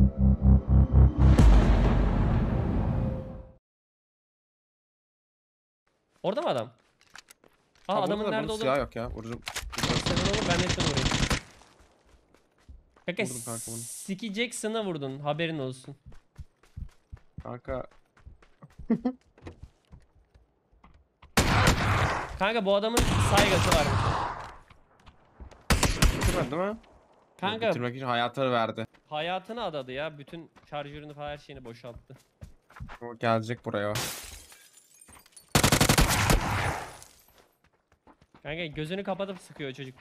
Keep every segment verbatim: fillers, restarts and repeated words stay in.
Orada mı adam? Aa Ha, adamın burada, nerede bunun olduğunu... silahı yok ya. Vururum. Sen onu vur, ben de şunu vurayım. Kanka, Vurdum kanka bunu. sikeceksin'e vurdun, haberin olsun. Kanka. Kanka bu adamın saygısı varmış. Bitirmedi değil mi? Kanka Bitirmek için hayatını verdi. hayatını adadı ya, bütün şarjörünü falan her şeyini boşalttı. O gelecek buraya. Kanka gözünü kapatıp sıkıyor çocuk.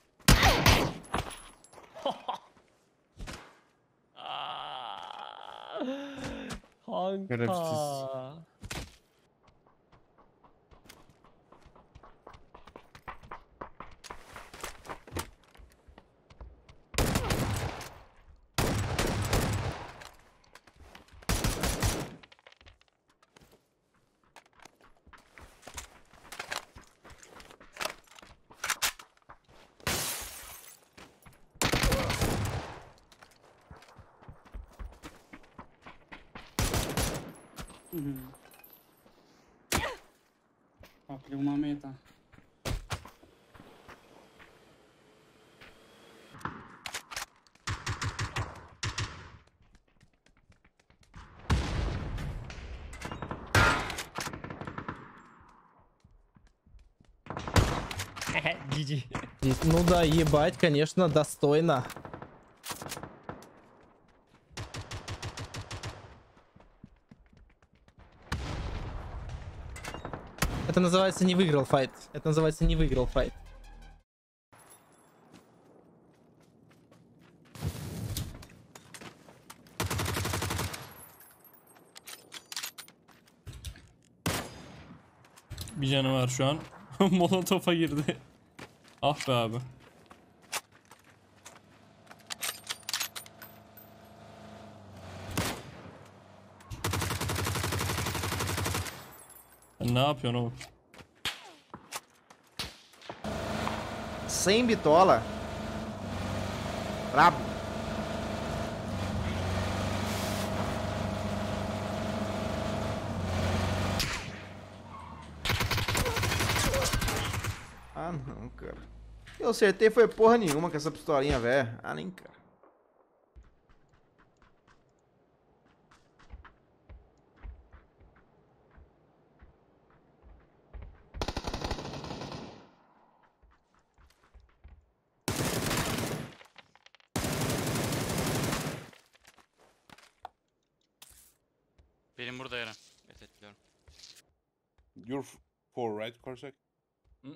Şerefsiz. Kanka. Попли у мамета. джи джи. Ну да, ебать, конечно, достойно. Это называется не выиграл файт. Это называется не выиграл файт. Bir canı var şu an. Molotof'a girdi. Ah be abi. Sen ne yapıyorsun oğlum? Sem bitola. Brabo. Ah não, cara. Eu acertei foi porra nenhuma com essa pistolinha, velho. Ah, nem, cara. Benim burada yarın. Evet etliyorum. You're four, right, Corsac? Hmm.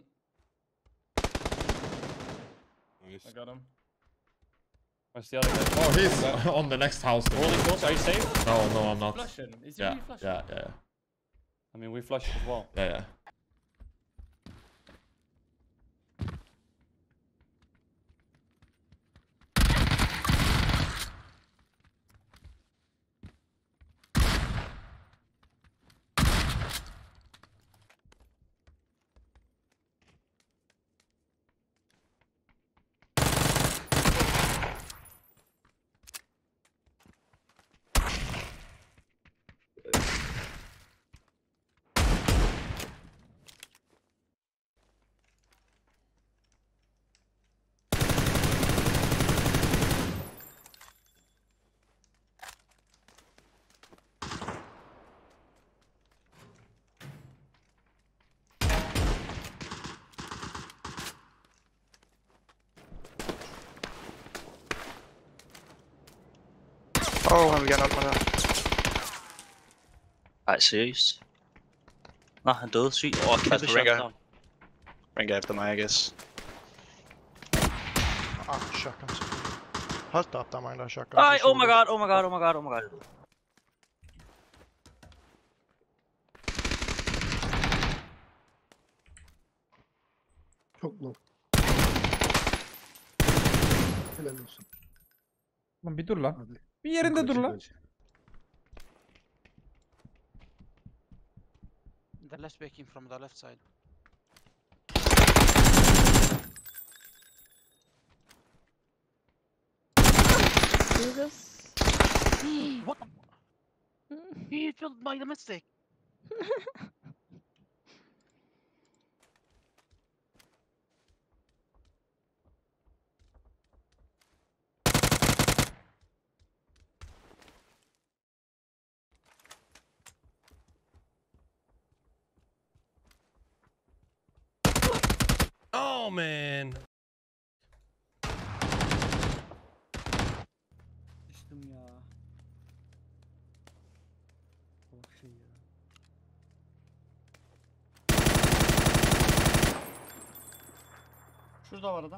Nice. I got him. Where's the other guy? Oh, he's on the next house. Rolling close, are you safe? No, no, I'm not. Flushing. Is he Yeah, really flushing? yeah, yeah, I mean, we flushed as well. yeah, yeah. Oh, han vil gerne op med der. Ej, seriøst? Nå, han døde syg. Åh, oh, kæmpe shotdown. Ranker efter mig, I guess. Ah, shotgun. Hold da op, der er mange, der har shotgun. Ej, oh my god, oh my god, oh my god, oh my god. Çok low. Helal olsun. Lan bir dur lan. Hadi. Bir yerinde dur lan. The last back in from the left side. Jesus. What the? He killed my domestic. Oh man. Düştüm ya. Bak şey ya. Şurada var adam.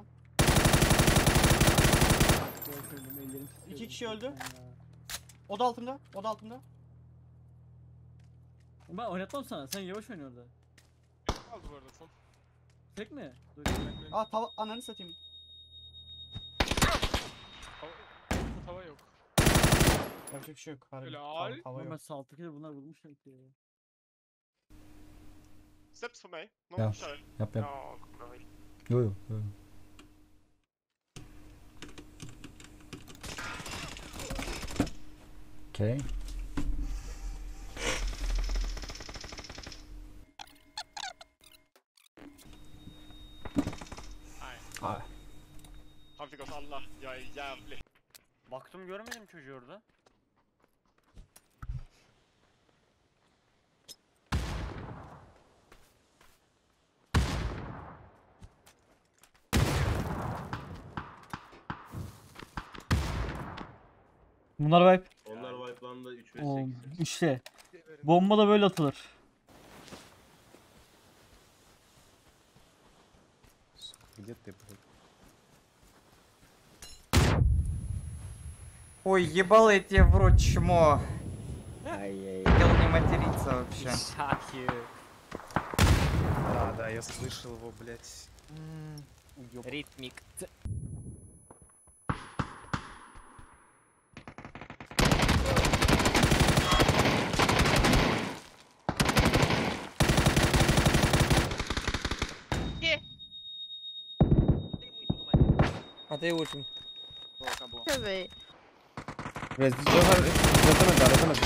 İki kişi öldü. Oda altında, oda altında. Ben oynatmam sana. Sen yavaş oyna orada. Aldı bu arada son. Tek mi? Dur. Aa tava ananı satayım. Hava yok. Yapacak bir şey yok. Harbi. Helal. Hava, hava Ben yok. saltık da bunlar vurmuşlar ki ya. Steps för mig. Ja. Någon kör. Yap yap. Ja, kommer jag. Yo yo yo. Okay. Han fick oss alla. Jag är jävlig. Baktım görmedim çocuğu orada. Bunlar wipe. Onlar wipe'landı üç ve Oğlum sekiz. işte. Bomba da böyle atılır. Ой, ебало я тебе в рот чмо. Хотел не материться вообще. Да, да, я слышал его, блядь. Ритмик. А ты очень. Rezdiyorlar, rezemedi, rezemedi.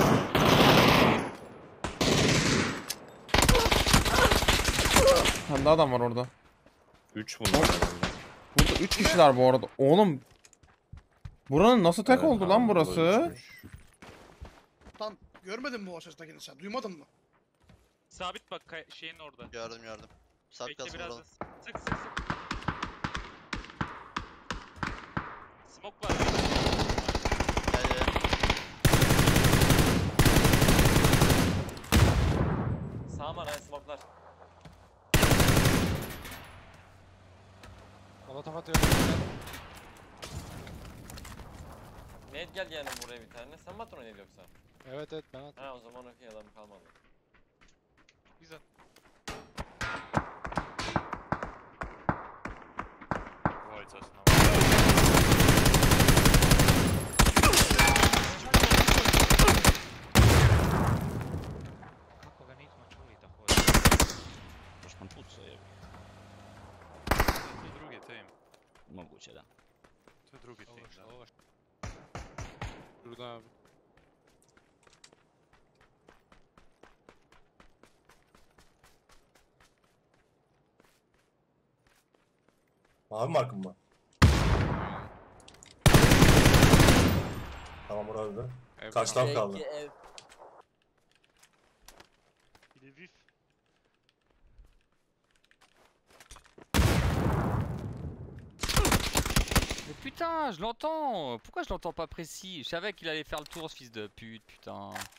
Hem daha adam var orada. üç bunlar. Burada üç kişiler bu arada. Oğlum. Buranın nasıl tek oldu lan burası? Lan görmedin mi o sestekini sen? Duymadın mı? Sabit bak şeyin orada. Gördüm gördüm. Sabit Bekle kalsın biraz da. orada. Sık sık sık. Smoke var. Gel gel. Sağ var smoke'lar. Molotof atıyorum. Ned gel yani buraya bir tane. Sen mi attın o Ned yoksa? Evet evet ben Ha o zaman okey adam kalmadı. Güzel. Vay tasına. To drugi team. Moguće da. To je drugi team, da. Burada abi. Mavi markım mı? Tamam orada. Kaç tam kaldı? Mais putain, je l'entends. Pourquoi je l'entends pas précis? Je savais qu'il allait faire le tour, ce fils de pute, putain.